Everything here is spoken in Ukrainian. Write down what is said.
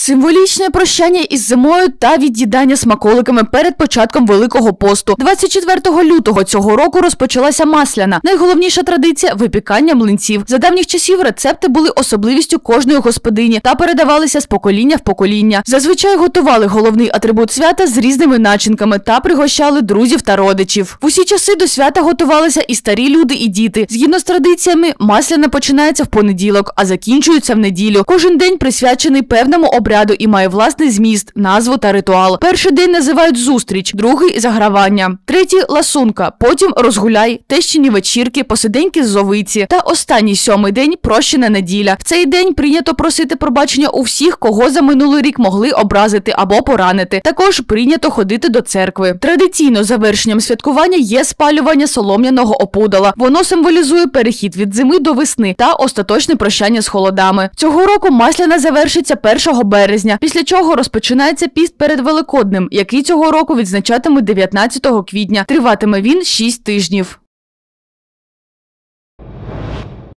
Символічне прощання із зимою та від'їдання смаколиками перед початком Великого посту. 24 лютого цього року розпочалася Масляна. Найголовніша традиція – випікання млинців. За давніх часів рецепти були особливістю кожної господині та передавалися з покоління в покоління. Зазвичай готували головний атрибут свята з різними начинками та пригощали друзів та родичів. В усі часи до свята готувалися і старі люди, і діти. Згідно з традиціями, Масляна починається в понеділок, а закінчується в неділю. Кожен день присвячений певному обряду і має власний зміст, назву та ритуал. Перший день називають зустріч, другий – загравання, третій – ласунка, потім розгуляй, тещині вечірки, посиденьки з зовиці та останній 7-й день – прощена неділя. В цей день прийнято просити пробачення у всіх, кого за минулий рік могли образити або поранити. Також прийнято ходити до церкви. Традиційно завершенням святкування є спалювання солом'яного опудала. Воно символізує перехід від зими до весни та остаточне прощання з холодами. Цього року Масляна завершиться 1 березня, після чого розпочинається піст перед Великоднем, який цього року відзначатимуть 19 квітня. Триватиме він 6 тижнів.